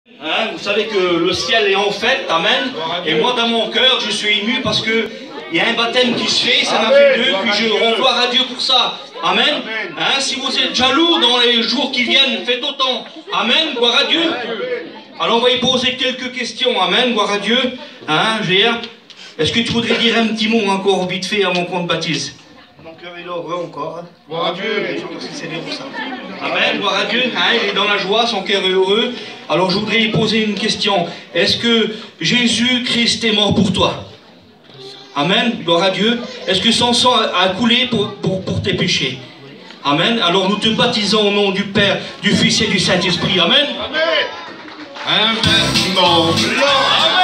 Hein, vous savez que le ciel est en fête, amen. Et moi dans mon cœur, je suis ému parce que il y a un baptême qui se fait, ça m'a fait deux, puis je rends gloire à Dieu pour ça. Amen. Hein, si vous êtes jaloux dans les jours qui viennent, faites autant. Amen, gloire à Dieu. Alors on va y poser quelques questions, amen, gloire à Dieu. Hein, Géa, est-ce que tu voudrais dire un petit mot encore vite fait à mon compte baptise? Mon cœur est heureux encore. Hein. Gloire à Dieu, et je remercie le Seigneur pour ça. Amen, gloire à Dieu, hein, il est dans la joie, son cœur est heureux. Alors je voudrais y poser une question. Est-ce que Jésus-Christ est mort pour toi? Amen, gloire à Dieu. Est-ce que son sang a coulé pour tes péchés? Amen. Alors nous te baptisons au nom du Père, du Fils et du Saint-Esprit. Amen. Amen. Un vêtement blanc.